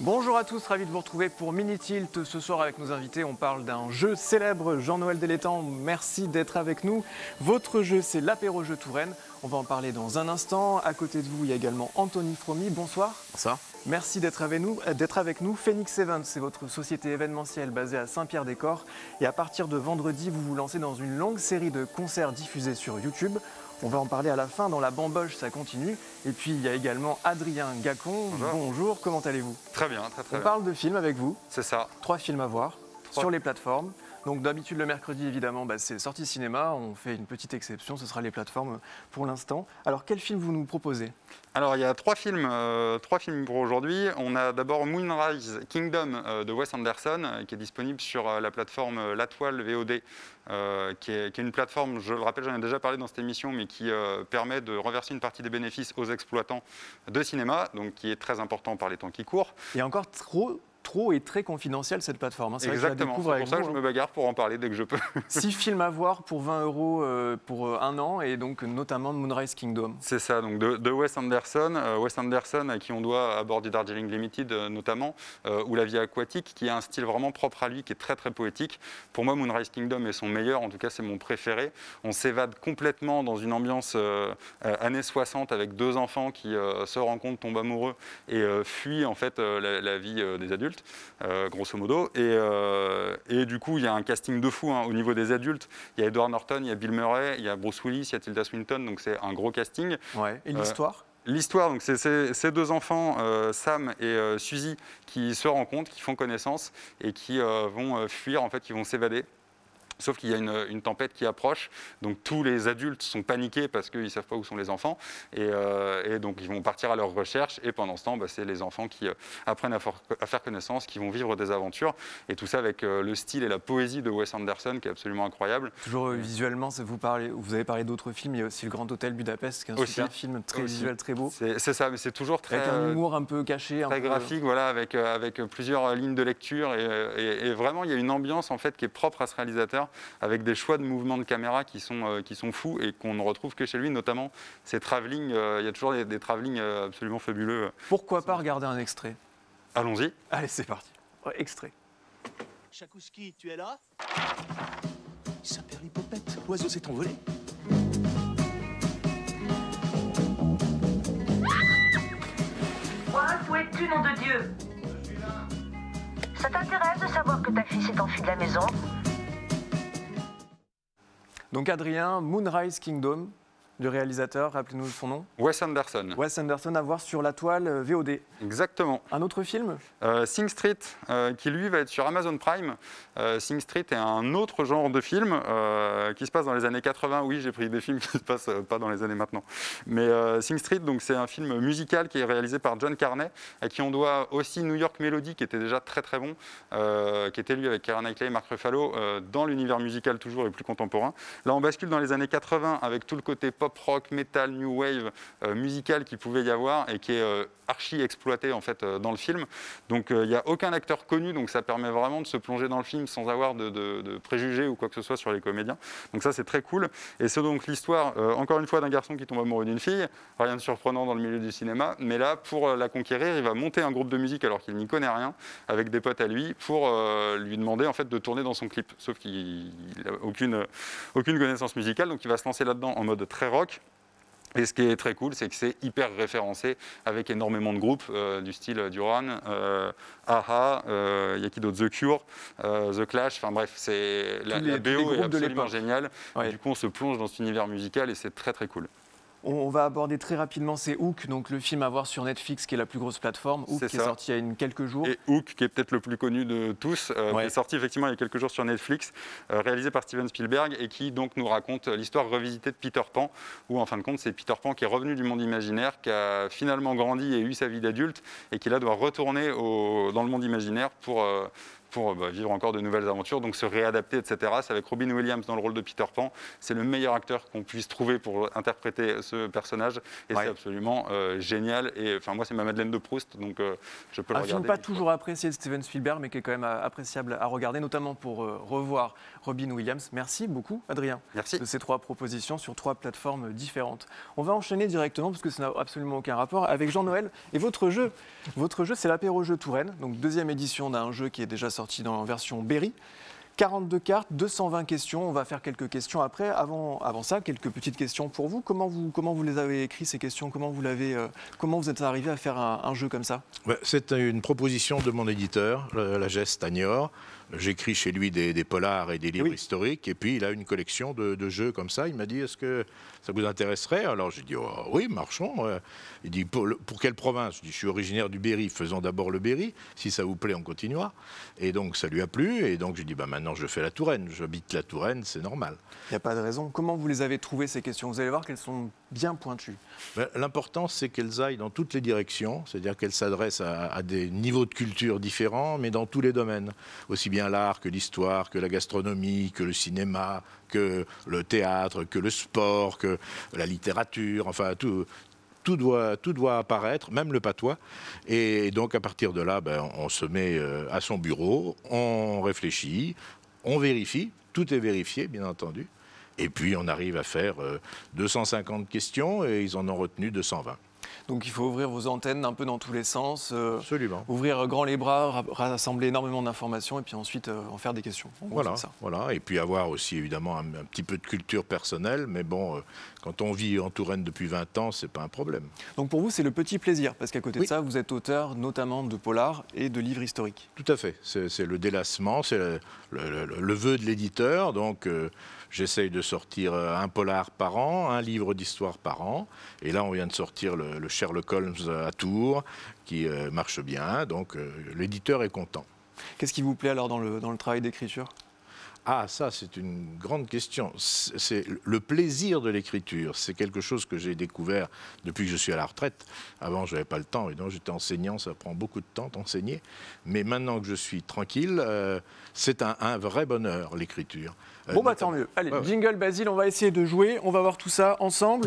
Bonjour à tous, ravi de vous retrouver pour Mini Tilt. Ce soir avec nos invités, on parle d'un jeu célèbre, Jean-Noël Delétang, merci d'être avec nous. Votre jeu, c'est l'apéro jeu Touraine. On va en parler dans un instant. À côté de vous, il y a également Anthony Fromy. Bonsoir. Bonsoir. Merci d'être avec nous. Phoenix Events, c'est votre société événementielle basée à Saint-Pierre-des-Corps. Et à partir de vendredi, vous vous lancez dans une longue série de concerts diffusés sur YouTube. On va en parler à la fin, dans la bamboche, ça continue. Et puis il y a également Adrien Gacon. Bonjour, comment allez-vous? Très bien, très bien. On parle de films avec vous. C'est ça. 3 films à voir sur les plateformes. Donc d'habitude le mercredi évidemment c'est sortie cinéma, on fait une petite exception, ce sera les plateformes pour l'instant. Alors quel film vous nous proposez? Alors il y a 3 films pour aujourd'hui. On a d'abord Moonrise Kingdom de Wes Anderson qui est disponible sur la plateforme La Toile VOD, qui est une plateforme, je le rappelle, j'en ai déjà parlé dans cette émission, mais qui permet de reverser une partie des bénéfices aux exploitants de cinéma, donc qui est très important par les temps qui courent. Il y a encore trop et très confidentielle cette plateforme. Exactement, c'est pour ça que je me bagarre pour en parler dès que je peux. 6 films à voir pour 20 € pour un an, et donc notamment Moonrise Kingdom. C'est ça, donc de Wes Anderson à qui on doit À bord du Darjeeling Limited notamment, ou La vie aquatique, qui a un style vraiment propre à lui, qui est très très poétique. Pour moi, Moonrise Kingdom est son meilleur, en tout cas c'est mon préféré. On s'évade complètement dans une ambiance années 60 avec 2 enfants qui se rencontrent, tombent amoureux et fuient en fait la vie des adultes. Grosso modo, et du coup il y a un casting de fou au niveau des adultes. Il y a Edward Norton, il y a Bill Murray, il y a Bruce Willis, il y a Tilda Swinton, donc c'est un gros casting. Ouais. Et l'histoire? L'histoire, donc c'est ces 2 enfants, Sam et Suzy, qui se rencontrent, qui font connaissance et qui vont fuir, en fait, qui vont s'évader. Sauf qu'il y a une tempête qui approche, donc tous les adultes sont paniqués parce qu'ils ne savent pas où sont les enfants, et donc ils vont partir à leur recherche, et pendant ce temps, c'est les enfants qui apprennent à faire connaissance, qui vont vivre des aventures, et tout ça avec le style et la poésie de Wes Anderson qui est absolument incroyable. Toujours visuellement, vous avez parlé d'autres films, il y a aussi Le Grand Hôtel Budapest, qui est un super film très visuel, très beau. C'est ça, mais c'est toujours très... Avec un humour un peu caché. Très graphique, voilà, avec plusieurs lignes de lecture, et vraiment il y a une ambiance en fait qui est propre à ce réalisateur, avec des choix de mouvements de caméra qui sont fous et qu'on ne retrouve que chez lui, notamment ces travelling. Il y a toujours des travelling absolument fabuleux. Pourquoi pas regarder un extrait? Allons-y. Allez, c'est parti. Extrait. Tchaïkovski, tu es là? Saperlipopette, l'oiseau s'est envolé. Quoi? Où es-tu, nom de Dieu? Je suis là. Ça t'intéresse de savoir que ta fille s'est enfuie de la maison? Donc Adrien, Moonrise Kingdom, du réalisateur, rappelez-nous son nom. Wes Anderson. Wes Anderson, à voir sur La Toile VOD. Exactement. Un autre film? Sing Street, qui lui va être sur Amazon Prime. Sing Street est un autre genre de film qui se passe dans les années 80. Oui, j'ai pris des films qui se passent pas dans les années maintenant. Mais Sing Street, donc c'est un film musical qui est réalisé par John Carney, à qui on doit aussi New York Melody, qui était déjà très très bon, qui était lui avec Keira Knightley et Mark Ruffalo, dans l'univers musical toujours et plus contemporain. Là, on bascule dans les années 80 avec tout le côté pop rock, metal, new wave, musical qu'il pouvait y avoir et qui est archi exploité en fait dans le film. Donc il n'y a aucun acteur connu, donc ça permet vraiment de se plonger dans le film sans avoir de préjugés ou quoi que ce soit sur les comédiens. Donc ça c'est très cool. Et c'est donc l'histoire, encore une fois, d'un garçon qui tombe amoureux d'une fille. Rien de surprenant dans le milieu du cinéma, mais là pour la conquérir, il va monter un groupe de musique alors qu'il n'y connaît rien, avec des potes à lui, pour lui demander en fait de tourner dans son clip. Sauf qu'il n'a aucune connaissance musicale, donc il va se lancer là-dedans en mode très rock. Et ce qui est très cool, c'est que c'est hyper référencé avec énormément de groupes du style Duran, a-ha, il y a qui d'autre, The Cure, The Clash, enfin bref, la BO est absolument géniale. Ouais. Du coup, on se plonge dans cet univers musical et c'est très très cool. On va aborder très rapidement, c'est Hook, donc le film à voir sur Netflix, qui est la plus grosse plateforme. Hook, qui est sorti il y a quelques jours. Et Hook, qui est peut-être le plus connu de tous, qui est sorti effectivement il y a quelques jours sur Netflix, réalisé par Steven Spielberg, et qui donc nous raconte l'histoire revisitée de Peter Pan, où en fin de compte c'est Peter Pan qui est revenu du monde imaginaire, qui a finalement grandi et eu sa vie d'adulte, et qui là doit retourner dans le monde imaginaire pour pour vivre encore de nouvelles aventures, donc se réadapter, etc. C'est avec Robin Williams dans le rôle de Peter Pan. C'est le meilleur acteur qu'on puisse trouver pour interpréter ce personnage, et c'est absolument génial. Et enfin, moi, c'est ma Madeleine de Proust, donc je peux le regarder. Un film pas toujours apprécié de Steven Spielberg, mais qui est quand même appréciable à regarder, notamment pour revoir Robin Williams. Merci beaucoup, Adrien, de ces 3 propositions sur 3 plateformes différentes. On va enchaîner directement, parce que ça n'a absolument aucun rapport, avec Jean-Noël et votre jeu. Votre jeu, c'est l'apéro-jeu Touraine, donc 2e édition d'un jeu qui est déjà sorti dans la version Berry. 42 cartes, 220 questions. On va faire quelques questions après. Avant ça, quelques petites questions pour vous. Comment vous les avez écrites, ces questions ? Comment vous êtes arrivé à faire un jeu comme ça ? C'est une proposition de mon éditeur, la Geste Tagnor. J'écris chez lui des polars et des livres historiques. Et puis, il a une collection de jeux comme ça. Il m'a dit, est-ce que ça vous intéresserait ? Alors, j'ai dit, oh, oui, marchons. Il dit, pour quelle province ? Je dis, je suis originaire du Berry. Faisons d'abord le Berry. Si ça vous plaît, on continuera. Et donc, ça lui a plu. Et donc, j'ai dit, maintenant, je fais la Touraine. J'habite la Touraine, c'est normal. Il n'y a pas de raison. Comment vous les avez trouvées, ces questions ? Vous allez voir qu'elles sont bien pointues. L'important, c'est qu'elles aillent dans toutes les directions. C'est-à-dire qu'elles s'adressent à des niveaux de culture différents, mais dans tous les domaines. Aussi bien l'art que l'histoire, que la gastronomie, que le cinéma, que le théâtre, que le sport, que la littérature, enfin tout doit apparaître, même le patois. Et donc à partir de là, on se met à son bureau, on réfléchit, on vérifie, tout est vérifié bien entendu. Et puis on arrive à faire 250 questions et ils en ont retenu 220. Donc il faut ouvrir vos antennes un peu dans tous les sens, Absolument. Ouvrir grand les bras, rassembler énormément d'informations et puis ensuite en faire des questions. Voilà. Et puis avoir aussi évidemment un petit peu de culture personnelle, mais bon, quand on vit en Touraine depuis 20 ans, c'est pas un problème. Donc pour vous, c'est le petit plaisir, parce qu'à côté de ça, vous êtes auteur notamment de polars et de livres historiques. Tout à fait, c'est le délassement, c'est le vœu de l'éditeur, donc j'essaye de sortir un polar par an, un livre d'histoire par an, et là on vient de sortir le Sherlock Holmes à Tours, qui marche bien, donc l'éditeur est content. Qu'est-ce qui vous plaît alors dans le travail d'écriture ? Ah, ça, c'est une grande question. C'est le plaisir de l'écriture. C'est quelque chose que j'ai découvert depuis que je suis à la retraite. Avant, je n'avais pas le temps. Et donc, j'étais enseignant. Ça prend beaucoup de temps d'enseigner. Mais maintenant que je suis tranquille, c'est un vrai bonheur, l'écriture. Tant mieux. Allez, jingle, Basile, on va essayer de jouer. On va voir tout ça ensemble.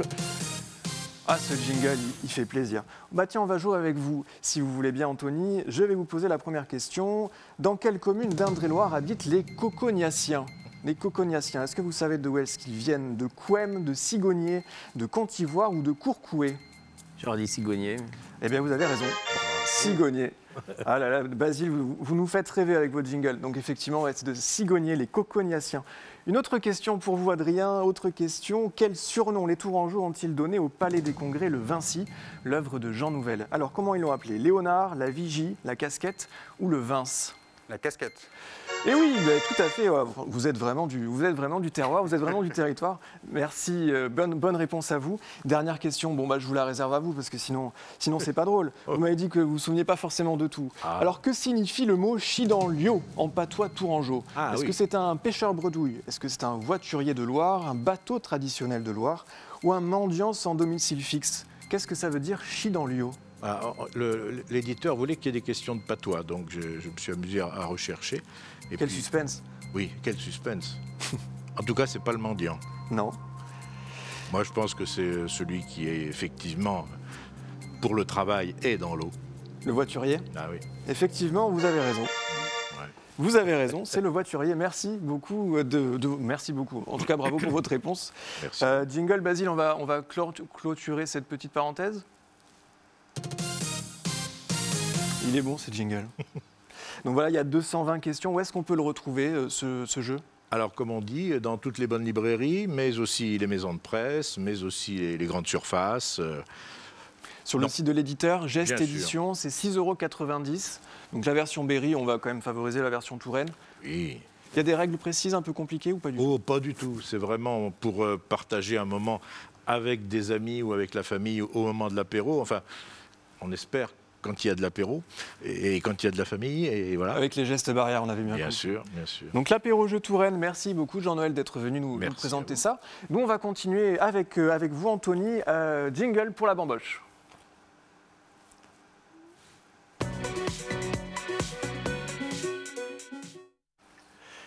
Ah, ce jingle, il fait plaisir. Tiens, on va jouer avec vous, si vous voulez bien, Anthony. Je vais vous poser la première question. Dans quelle commune d'Indre-et-Loire habitent les Cocognaciens ? Les Cocognaciens, est-ce que vous savez d'où est-ce qu'ils viennent ? De Couëmes, de Sigogné, de Contivoire ou de Courcoué ? J'aurais dit Sigogné. Eh bien, vous avez raison. Sigogné. Ah là là, Basile, vous nous faites rêver avec votre jingle. Donc effectivement, c'est de Sigogné, les Cocognaciens. Une autre question pour vous, Adrien. Autre question. Quel surnom les Tourangeaux ont-ils donné au Palais des Congrès, le Vinci, l'œuvre de Jean Nouvel ? Alors, comment ils l'ont appelé ? Léonard, la Vigie, la Casquette ou le Vince ? La Casquette. Et oui, tout à fait. Vous êtes vraiment du terroir, vous êtes vraiment du territoire. Merci, bonne réponse à vous. Dernière question, je vous la réserve à vous parce que sinon c'est pas drôle. Vous m'avez dit que vous ne vous souveniez pas forcément de tout. Alors que signifie le mot chidanlio en patois tourangeau ? Est-ce que c'est un pêcheur bredouille ? Est-ce que c'est un voiturier de Loire, un bateau traditionnel de Loire ou un mendiant sans domicile fixe ? Qu'est-ce que ça veut dire chidanlio ? L'éditeur voulait qu'il y ait des questions de patois, donc je me suis amusé à rechercher. Quel suspense ! Oui, quel suspense. En tout cas, c'est pas le mendiant. Non. Moi, je pense que c'est celui qui est effectivement, pour le travail, est dans l'eau. Le voiturier ? Ah oui. Effectivement, vous avez raison. Ouais. Vous avez raison, c'est le voiturier. Merci beaucoup. Merci beaucoup. En tout cas, bravo pour votre réponse. Merci. Jingle, Basile, on va clôturer cette petite parenthèse. Il est bon, ce jingle. Donc voilà, il y a 220 questions. Où est-ce qu'on peut le retrouver, ce jeu ? Alors, comme on dit, dans toutes les bonnes librairies, mais aussi les maisons de presse, mais aussi les grandes surfaces. Sur le site de l'éditeur, Geste Édition, c'est 6,90 €. Donc la version Berry, on va quand même favoriser la version Touraine. Oui. Il y a des règles précises un peu compliquées ou pas du tout ? Oh, pas du tout. C'est vraiment pour partager un moment avec des amis ou avec la famille au moment de l'apéro. Enfin, on espère quand il y a de l'apéro et quand il y a de la famille. Et voilà. Avec les gestes barrières, on avait bien compris. Bien sûr, bien sûr. Donc l'apéro jeu Touraine, merci beaucoup Jean-Noël d'être venu nous présenter ça. Nous, on va continuer avec vous, Anthony. Jingle pour la bamboche.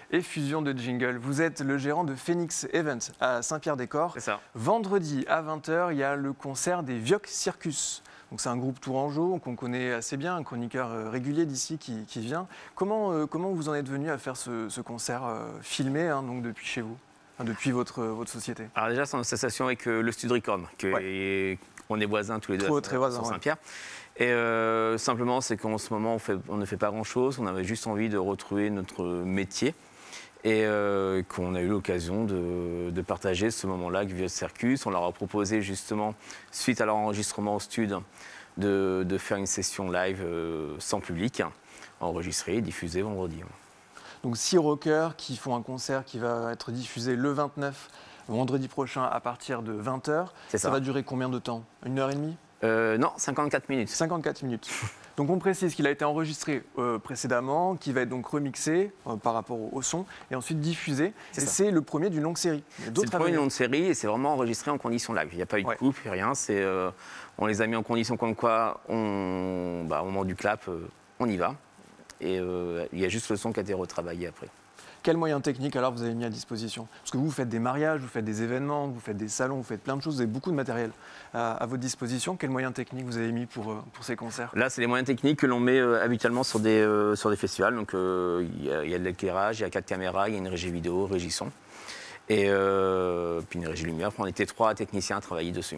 et fusion de jingle. Vous êtes le gérant de Phoenix Events à Saint-Pierre-des-Corps. C'est ça. Vendredi à 20h, il y a le concert des Vioc Circus. Donc c'est un groupe tourangeau qu'on connaît assez bien, un chroniqueur régulier d'ici qui vient. Comment vous en êtes venu à faire ce concert filmé donc depuis chez vous, depuis votre société? Alors déjà, c'est en association avec le Stud Record, on est voisins tous les deux Très voisins, sur Saint-Pierre. Et simplement, c'est qu'en ce moment, on ne fait pas grand-chose. On avait juste envie de retrouver notre métier et qu'on a eu l'occasion de partager ce moment-là avec Vioc Circus. On leur a proposé justement, suite à leur enregistrement au studio, de faire une session live sans public, enregistrée et diffusée vendredi. Donc 6 rockers qui font un concert qui va être diffusé le 29, vendredi prochain à partir de 20h. Ça va durer combien de temps? 1h30? Non, 54 minutes. 54 minutes. Donc on précise qu'il a été enregistré précédemment, qui va être donc remixé par rapport au son et ensuite diffusé. Et c'est le premier d'une longue série. C'est le premier d'une longue série et c'est vraiment enregistré en conditions live. Il n'y a pas eu de coupe, rien. On les a mis en conditions comme quoi, au moment du clap, on y va. Et il y a juste le son qui a été retravaillé après. Quels moyens techniques alors vous avez mis à disposition? Parce que vous faites des mariages, vous faites des événements, vous faites des salons, vous faites plein de choses, vous avez beaucoup de matériel à votre disposition. Quels moyens techniques vous avez mis pour ces concerts? Là, c'est les moyens techniques que l'on met habituellement sur des festivals. Donc il y a de l'éclairage, il y a 4 caméras, il y a une régie vidéo, régie son. Et puis une régie lumière. On était 3 techniciens à travailler dessus.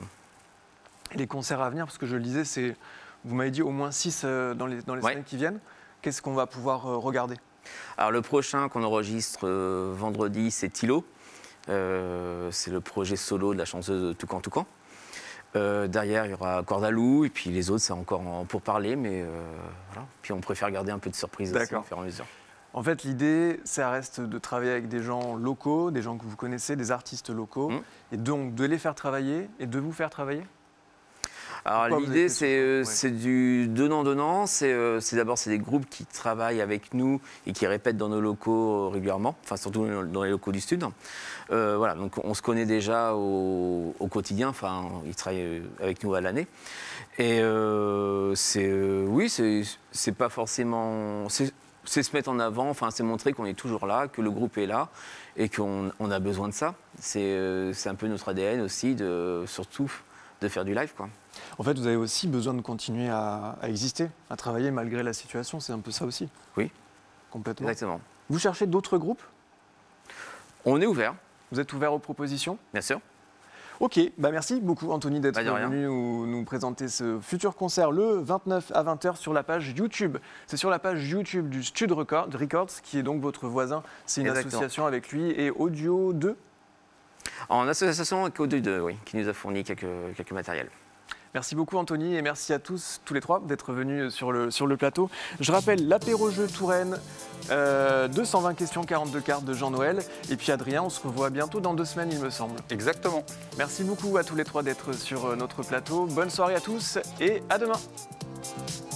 Et les concerts à venir, parce que je le disais, vous m'avez dit au moins 6 dans les semaines qui viennent. Qu'est-ce qu'on va pouvoir regarder? Alors le prochain qu'on enregistre vendredi, c'est Tilo. C'est le projet solo de la chanteuse Toucan Toucan. Derrière, il y aura Cordalou, et puis les autres, c'est encore pour parler, mais voilà. Puis on préfère garder un peu de surprise aussi au fur et à mesure. En fait, l'idée, ça reste de travailler avec des gens locaux, des gens que vous connaissez, des artistes locaux, et donc de les faire travailler et de vous faire travailler. Alors l'idée, c'est du donnant-donnant. D'abord, c'est des groupes qui travaillent avec nous et qui répètent dans nos locaux régulièrement, enfin surtout dans les locaux du Stud. Voilà, donc on se connaît déjà au quotidien, enfin ils travaillent avec nous à l'année. Et c'est pas forcément... C'est se mettre en avant, enfin c'est montrer qu'on est toujours là, que le groupe est là et qu'on a besoin de ça. C'est un peu notre ADN aussi, surtout de faire du live, quoi. En fait, vous avez aussi besoin de continuer à exister, à travailler malgré la situation. C'est un peu ça aussi. Oui. Complètement. Exactement. Vous cherchez d'autres groupes? On est ouvert. Vous êtes ouvert aux propositions? Bien sûr. Ok, merci beaucoup Anthony d'être venu nous présenter ce futur concert le 29 à 20h sur la page YouTube. C'est sur la page YouTube du Stud Records, qui est donc votre voisin. C'est une association avec lui et Audio 2. En association avec Audio 2, oui, qui nous a fourni quelques matériels. Merci beaucoup Anthony et merci à tous les 3 d'être venus sur le plateau. Je rappelle l'apéro-jeu Touraine, 220 questions, 42 cartes de Jean-Noël. Et puis Adrien, on se revoit bientôt dans 2 semaines il me semble. Exactement. Merci beaucoup à tous les 3 d'être sur notre plateau. Bonne soirée à tous et à demain.